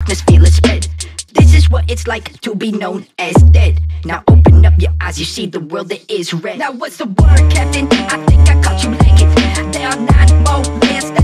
darkness, feel it spread. This is what it's like to be known as dead. Now open up your eyes, you see the world that is red. Now what's the word, Captain? I think I caught you lacking. There are 9 more lands